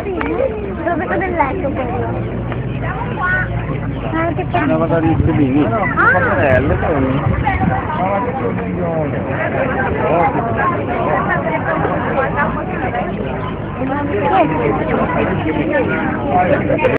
Dove sta del letto quello? Che Una cosa di bellini. Cappelle, poi.